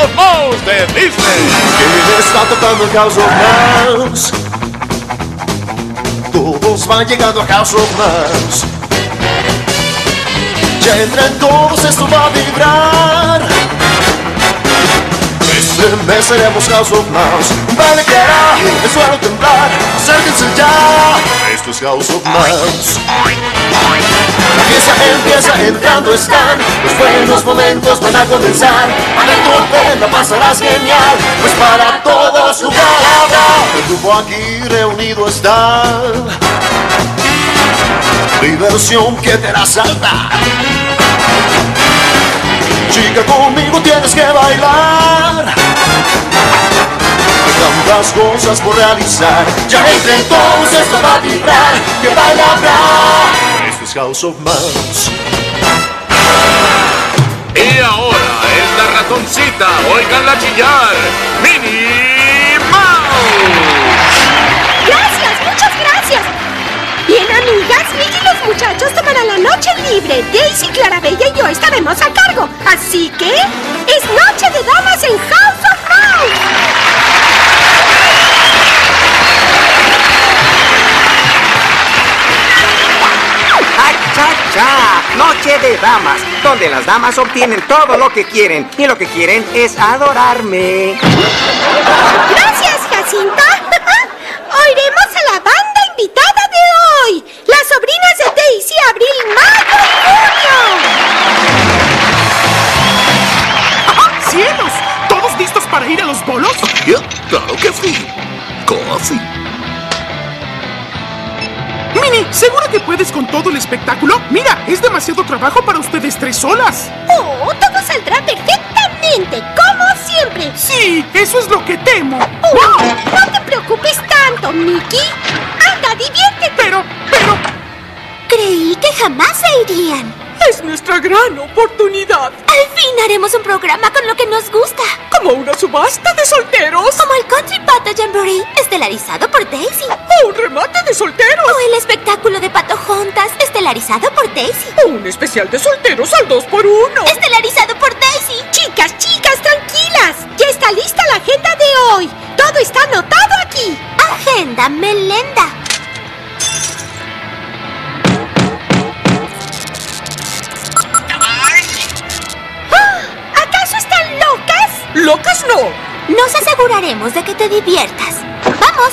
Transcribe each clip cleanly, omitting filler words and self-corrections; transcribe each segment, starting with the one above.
of Mouse de Disney. ¿Quién está tocando el House of Mouse? Todos van llegando a House of Mouse. Ya entran todos, esto va a vibrar. Estremeceremos House of Mouse. Un baile que hará el suelo temblar. Acérquense ya, esto es House of Mouse. Empieza, entrando están. Los buenos momentos van a comenzar. A ver tú la pasarás genial. Pues para todos lugar habrá. El grupo aquí reunido está. Diversión que te hará saltar. Chica, conmigo tienes que bailar. Tantas cosas por realizar. Ya entre todos esto va a vibrar. Que baile habrá. Esto es House of Mouse. Y ahora es la ratoncita. Óiganla chillar. Minnie Mouse. Gracias, muchas gracias. Bien, amigas, Mickey y los muchachos tomarán la noche libre. Daisy, Clarabella y yo estaremos a cargo. Así que es noche de damas en House of Mouse. ¡Cha-cha-cha! Noche de damas, donde las damas obtienen todo lo que quieren. Y lo que quieren es adorarme. Gracias, Jacinta. Oiremos a la banda invitada de hoy. Las sobrinas de Daisy, Abril, Mayo y Junio. ¡Ajá! ¡Cielos! ¿Todos listos para ir a los bolos? Claro que sí. Casi. Minnie, ¿segura que puedes con todo el espectáculo? Mira, es demasiado trabajo para ustedes tres solas. Oh, todo saldrá perfectamente, como siempre. Sí, eso es lo que temo. Oh, no te preocupes tanto, Mickey. Anda, diviértete. Pero... Creí que jamás se irían. Es nuestra gran oportunidad. Al fin haremos un programa con lo que nos gusta. Como una subasta de solteros. Como el Country Pato Jamboree, estelarizado por Daisy. O un remate de solteros. O el espectáculo de Pato Juntas, estelarizado por Daisy. O un especial de solteros al 2x1. Estelarizado por Daisy. Chicas, tranquilas. Ya está lista la agenda de hoy. Todo está anotado aquí. Agenda Melenda. ¿Acaso están locas? ¡Locas no! Nos aseguraremos de que te diviertas. ¡Vamos!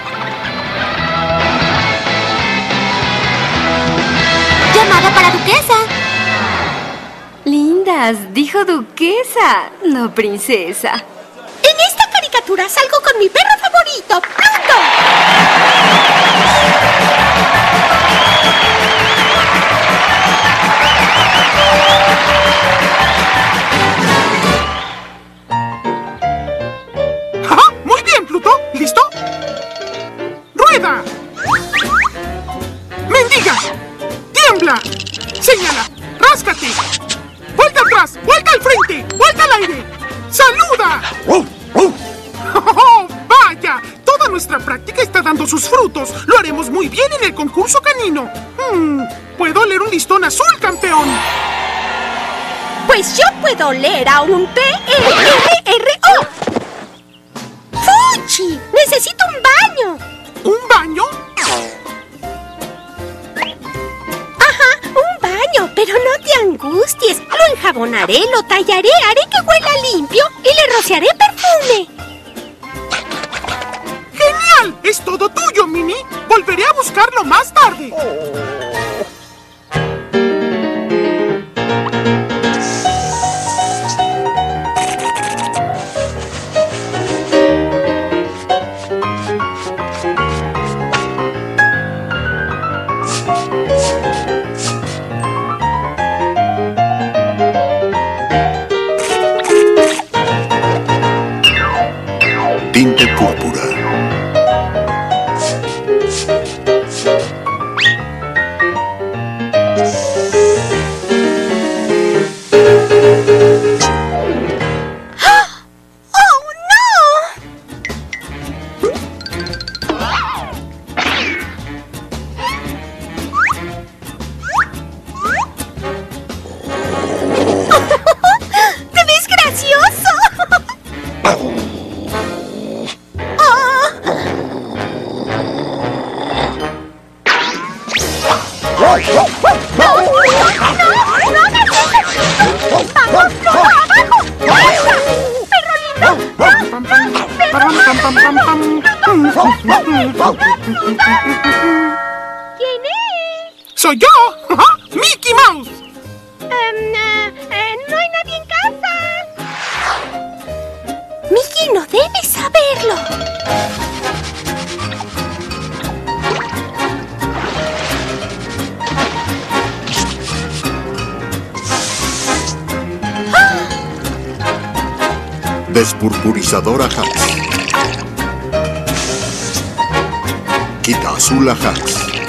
Llamada para duquesa. Lindas, dijo duquesa, no princesa. En esta caricatura salgo con mi perro favorito, Pluto. Muy bien, Pluto. ¿Listo? ¡Rueda! ¡Mendiga! ¡Tiembla! ¡Señala! ¡Ráscate! ¡Vuelta atrás! ¡Vuelta al frente! ¡Vuelta al aire! ¡Saluda! ¡Oh, vaya! Toda nuestra práctica está dando sus frutos. Lo haremos muy bien en el concurso canino. ¿Puedo leer un listón azul, campeón? Pues yo puedo leer a un P-R-R-O. ¡Fuchi! ¡Necesito un baño! ¿Un baño? Ajá, un baño, pero no te angusties. Lo enjabonaré, lo tallaré, haré que huela limpio y le rociaré perfume. ¡Genial! ¡Es todo tuyo, Minnie! Volveré a buscarlo más tarde. Tinte púrpura. ¿Quién es? ¡Soy yo! ¡Mickey Mouse! No hay nadie en casa. Mickey no debe saberlo. Despurpurizadora Hax. Quita azul a Hax.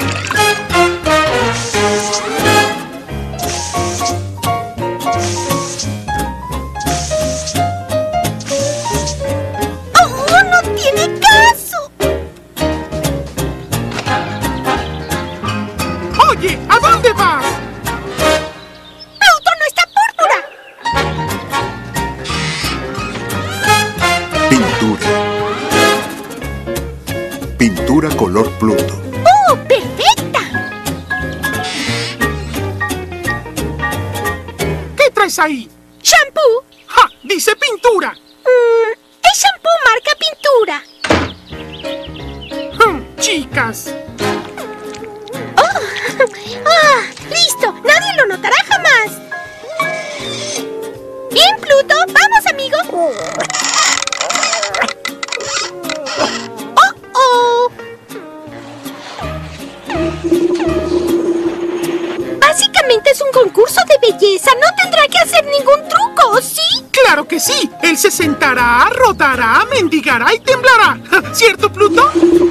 ¡Oh, no tiene caso! Oye, ¿a dónde vas? ¡Pluto no está púrpura! Pintura. Pintura color Pluto. ¡Oh, perfecta! ¿Qué traes ahí? ¿Shampoo? ¡Ja! Dice pintura. Es shampoo marca pintura. Chicas. ¡Listo! ¡Nadie lo notará jamás! Bien, Pluto. ¡Vamos, amigo! ¡Oh! Básicamente es un concurso de belleza. No tendrá que hacer ningún truco, ¿sí? ¡Claro que sí! Él se sentará, rotará, mendigará y temblará. ¿Cierto, Pluto?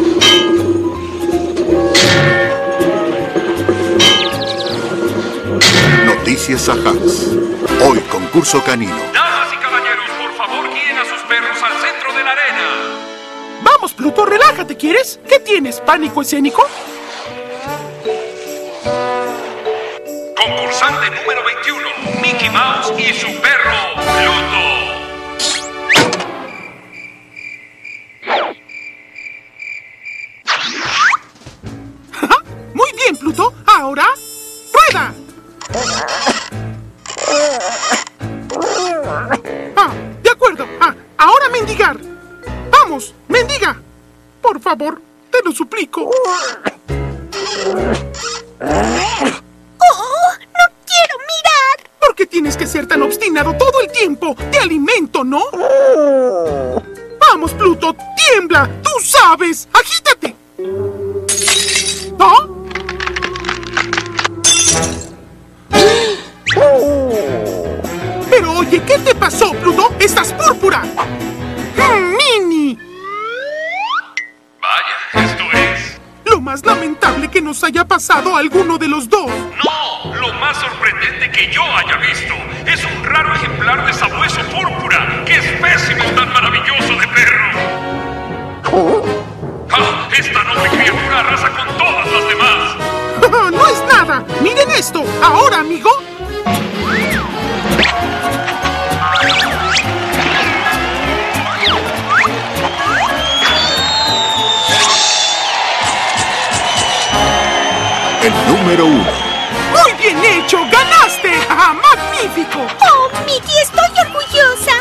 Noticias a Hax. Hoy concurso canino. Damas y caballeros, por favor, guíen a sus perros al centro de la arena. Vamos, Pluto, relájate, ¿quieres? ¿Qué tienes? ¿Pánico escénico? Concursante número 21, Mickey Mouse y su perro, Pluto. Muy bien, Pluto. Ahora, ¡rueda! De acuerdo. Ahora mendigar. Vamos, mendiga. Por favor, te lo suplico. ¡Oh! ¡No quiero mirar! ¿Por qué tienes que ser tan obstinado todo el tiempo? Te alimento, ¿no? Vamos, Pluto, tiembla. Tú sabes. Agítate. ¿Ah? Pero oye, ¿qué te pasó, Pluto? ¡Estás púrpura! ¡Mini! Vaya, esto es... Lo más lamentable que nos haya pasado a alguno de los dos. No, lo más sorprendente que yo haya visto es un raro ejemplar de sabueso púrpura. ¡Qué espécimen tan maravilloso de perro! ¡Ah! Esta noble criatura arrasa con todas las demás. ¡No es nada! ¡Miren esto! Ahora, amigo. El número 1. ¡Muy bien hecho! ¡Ganaste! ¡Magnífico! ¡Oh, Mickey, estoy orgullosa!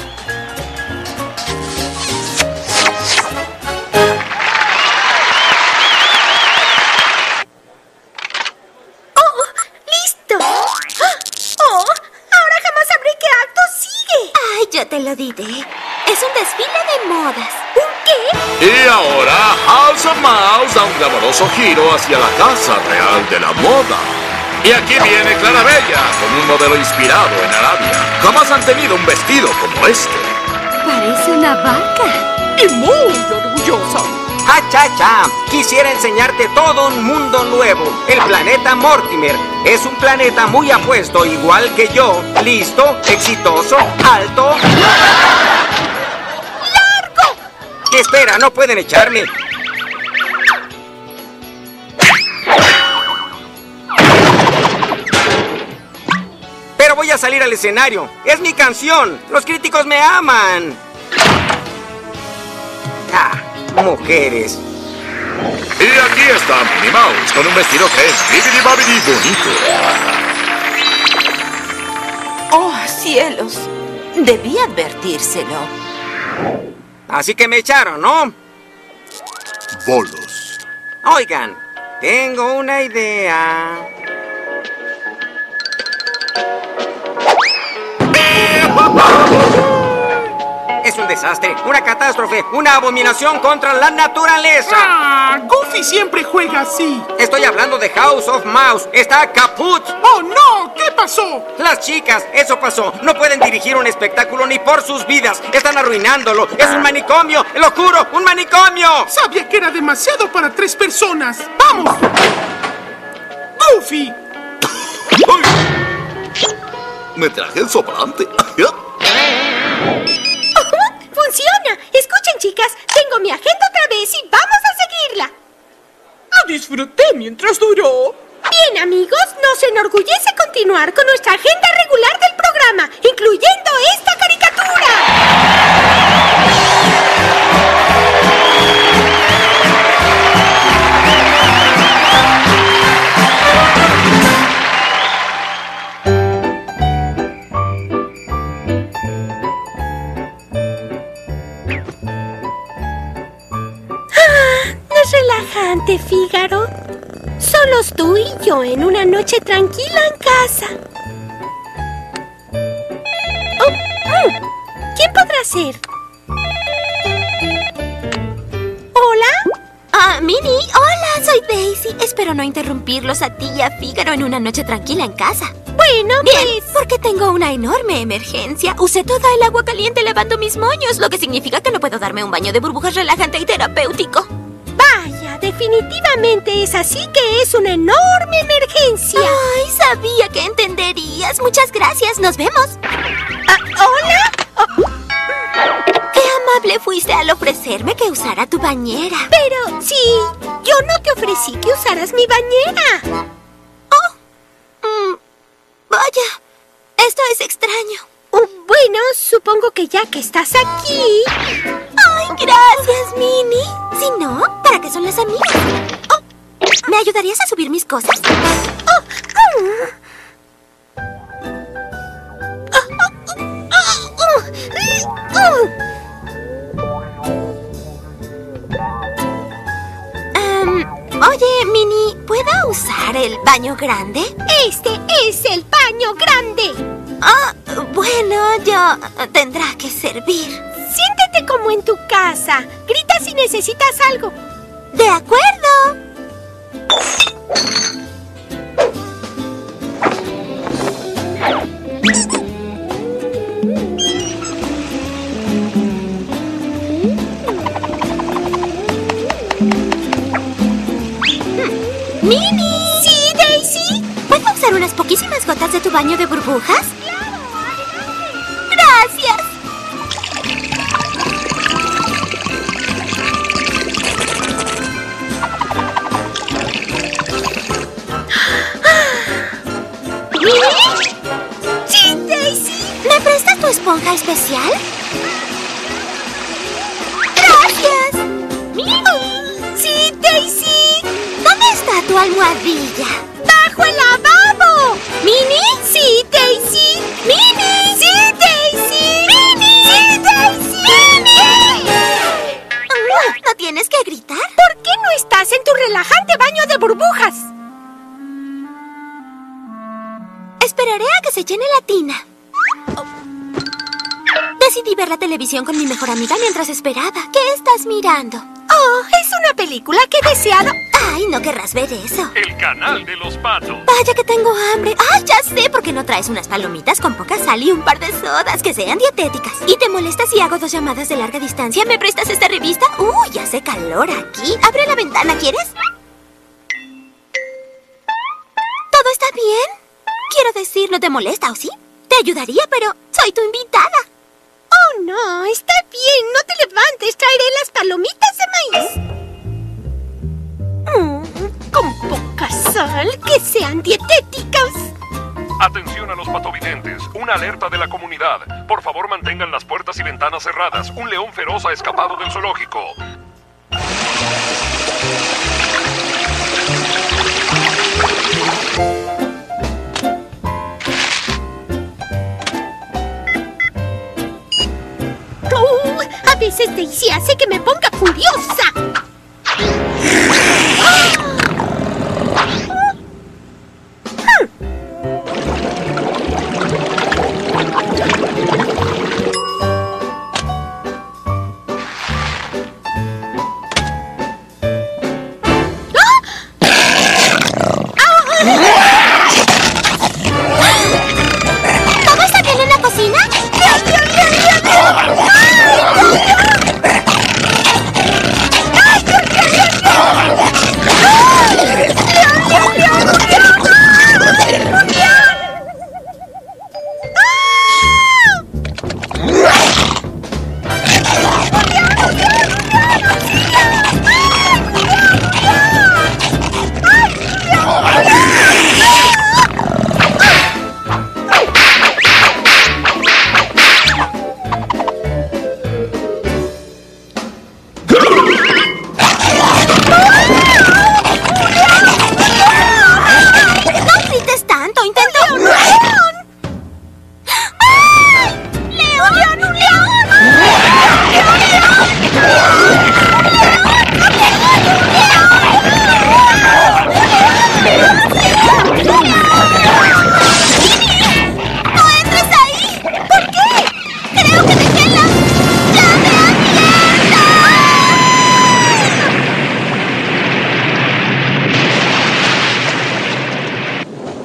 ¡Oh, listo! ¡Oh, ahora jamás sabré qué acto sigue! Ay, yo te lo diré. Es un desfile de modas. ¿Un qué? Y ahora, House of Mouse da un glamoroso giro hacia la Casa Real de la Moda. Y aquí viene Clarabella con un modelo inspirado en Arabia. Jamás han tenido un vestido como este. Parece una vaca. Y muy orgullosa. ¡Ja-cha-cha! Quisiera enseñarte todo un mundo nuevo. El planeta Mortimer. Es un planeta muy apuesto, igual que yo. Listo, exitoso, alto. ¡Largo! Espera, no pueden echarme. Pero voy a salir al escenario. Es mi canción. Los críticos me aman. Mujeres. Y aquí está Minnie Mouse con un vestido que es bibidi-babidi bonito. ¡Oh, cielos! Debí advertírselo. Así que me echaron, ¿no? bolos. Oigan, tengo una idea. Es un desastre, una catástrofe, una abominación contra la naturaleza. ¡Ah! Goofy siempre juega así. Estoy hablando de House of Mouse. Está caput. ¡Oh, no! ¿Qué pasó? Las chicas, eso pasó. No pueden dirigir un espectáculo ni por sus vidas. Están arruinándolo. Es un manicomio. ¡Lo juro! ¡Un manicomio! Sabía que era demasiado para 3 personas. ¡Vamos! ¡Goofy! Me traje el sobrante. ¡Funciona! Escuchen, chicas, tengo mi agenda otra vez y vamos a seguirla. Lo disfruté mientras duró. Bien, amigos, nos enorgullece continuar con nuestra agenda regular del programa, incluyendo esta caricatura. No es relajante, Fígaro. Solos tú y yo en una noche tranquila en casa. ¿Quién podrá ser? ¿Hola? Minnie, hola, soy Daisy. Espero no interrumpirlos a ti y a Fígaro en una noche tranquila en casa. Bueno, Bien, porque tengo una enorme emergencia. Usé toda el agua caliente lavando mis moños, lo que significa que no puedo darme un baño de burbujas relajante y terapéutico. Vaya, definitivamente es así que es una enorme emergencia. Ay, sabía que entenderías. Muchas gracias, nos vemos. ¿Hola? Qué amable fuiste al ofrecerme que usara tu bañera. Pero sí, yo no te ofrecí que usaras mi bañera. Vaya, esto es extraño. Bueno, supongo que ya que estás aquí... ¡Ay, gracias, Minnie! Si no, ¿para qué son las amigas? ¿Me ayudarías a subir mis cosas? Oye, Minnie, ¿puedo usar el baño grande? Este es el baño grande. Bueno, yo tendrá que servir. Siéntete como en tu casa. Grita si necesitas algo. ¡De acuerdo! ¡Minnie! ¿Sí, Daisy? ¿Puedo usar unas poquísimas gotas de tu baño de burbujas? ¡Gracias! ¡Sí, Daisy! ¿Me prestas tu esponja especial? ¡Gracias! ¡Sí, Daisy! ¿Dónde está tu almohadilla? ¡Bajo el lavabo! ¿Minnie? Sí, Daisy. ¿Minnie? Sí, Daisy. ¿Minnie? Sí, Daisy. ¿Minnie? ¿No tienes que gritar? ¿Por qué no estás en tu relajante baño de burbujas? Esperaré a que se llene la tina. Decidí ver la televisión con mi mejor amiga mientras esperaba. ¿Qué estás mirando? Oh, es una película que he deseado. Ay, no querrás ver eso. El canal de los patos. Vaya que tengo hambre. ¡Ay, ya sé! ¿Por qué no traes unas palomitas con poca sal y un par de sodas que sean dietéticas? ¿Y te molesta si hago 2 llamadas de larga distancia? ¿Me prestas esta revista? ¡Uy, hace calor aquí! Abre la ventana, ¿quieres? ¿Todo está bien? Quiero decir, ¿no te molesta o sí? Te ayudaría, pero soy tu invitada. Oh, no, está bien. No te levantes. Traeré las palomitas de maíz. Con poca sal, que sean dietéticas. Atención a los patovidentes. Una alerta de la comunidad. Por favor, mantengan las puertas y ventanas cerradas. Un león feroz ha escapado del zoológico. A veces Daisy hace que me ponga furiosa.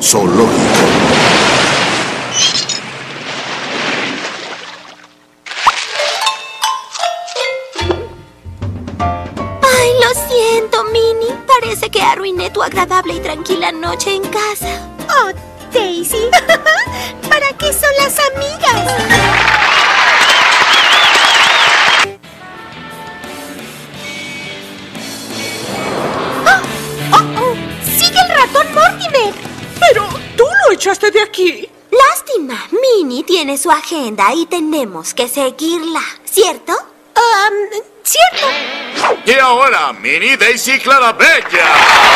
zoológico. Ay, lo siento, Minnie. Parece que arruiné tu agradable y tranquila noche en casa. Oh, Daisy. ¿Para qué son las amigas? ¡Sigue el ratón Mortimer! Pero tú lo echaste de aquí. Lástima, Minnie tiene su agenda y tenemos que seguirla, ¿cierto? ¿Cierto? Y ahora, Minnie, Daisy y Clarabella.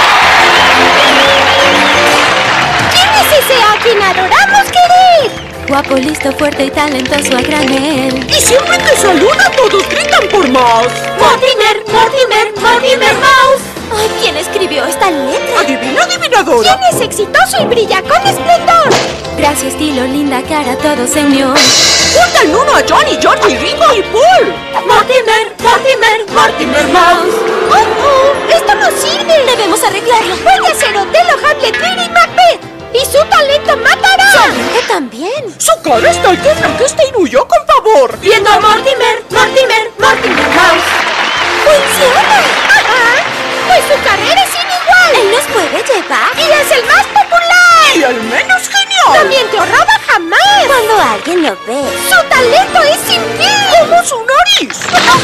¿Quién es ese a quien adoramos querer? Guapo, listo, fuerte y talentoso a granel. Y siempre que saluda, todos gritan por más. ¡Mortimer! ¡Mortimer! ¡Mortimer Mouse! Ay, ¿quién escribió esta letra? Adivina, adivinadora. ¿Quién es exitoso y brilla con esplendor? Gracia, estilo, linda cara, todo se unió. Junta en uno a Johnny, George, Ringo y Paul. ¡Mortimer! ¡Mortimer! ¡Mortimer Mouse! ¡Esto no sirve! Debemos arreglarlo. Puede ser Otelo, Hamlet, Lear y Macbeth. ¡Y su talento matará! ¡Su amigo también! Su cara está que Frankenstein huyó con pavor. ¡Viendo a Mortimer! ¡Mortimer! ¡Mortimer Mouse! ¡Funciona! ¡Ajá! ¡Pues su carrera es inigual! ¡Él nos puede llevar! ¡Y es el más popular! Y al menos genial. ¡También te roba jamás! Cuando alguien lo ve. ¡Su talento es sin fin! ¡Como su nariz!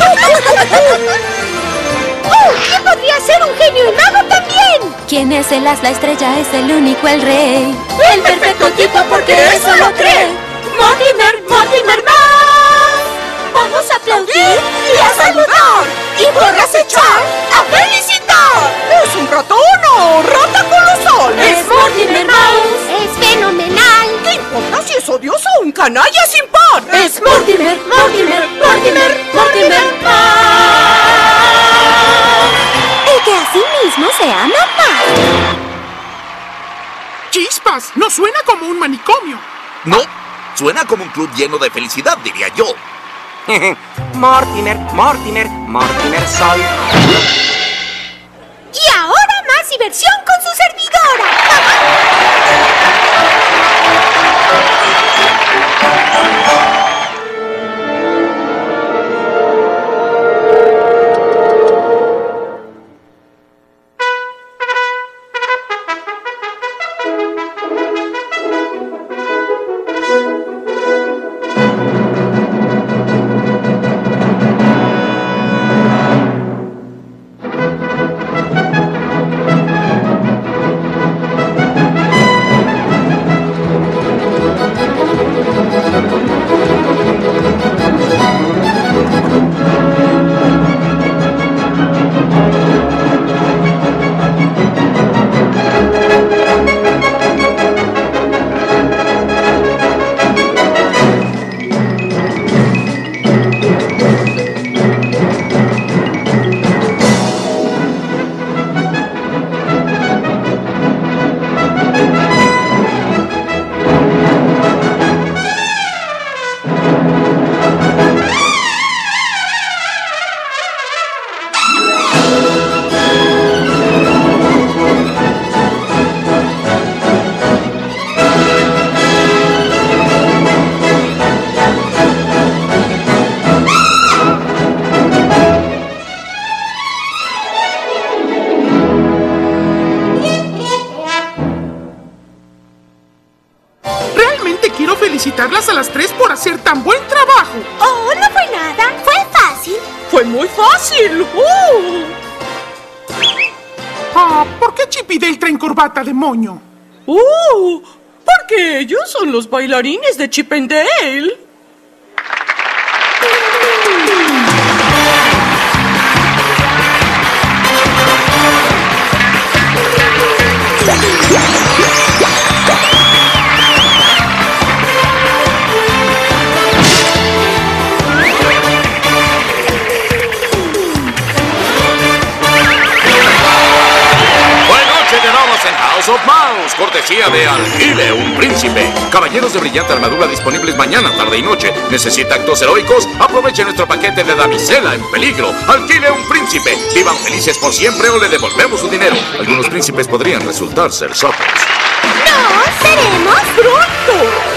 ¿Quién podría ser un genio y mago también? ¿Quién es el as, la estrella? Es el único, el rey. ¡El perfecto tipo porque eso lo cree! ¡Mortimer! ¡Mortimer Mouse! Vamos a aplaudir y a saludar. Y podrás echar a felicitar. ¿Es un ratón o rata colosal? ¡Es Mortimer Mouse! ¡Es fenomenal! ¿Qué importa si es odioso o un canalla sin par? ¡Es Mortimer! ¡Mortimer! ¡Mortimer! ¡Mortimer Mouse! El que a sí mismo se ama más. ¡Chispas! No suena como un manicomio. No, suena como un club lleno de felicidad, diría yo. Mortimer, Mortimer, Mortimer soy. Y ahora más diversión con su servidora. felicitarlas a las tres por hacer tan buen trabajo. Oh, no fue nada. Fue fácil. Fue muy fácil. ¿Por qué Chip y Dale traen corbata de moño? Porque ellos son los bailarines de Chip and Dale. House of Mouse, cortesía día de Alquile un Príncipe. Caballeros de brillante armadura disponibles mañana, tarde y noche. ¿Necesita actos heroicos? Aproveche nuestro paquete de damisela en peligro. Alquile un Príncipe. Vivan felices por siempre o le devolvemos su dinero. Algunos príncipes podrían resultar ser sapos. ¡No! ¡Seremos pronto!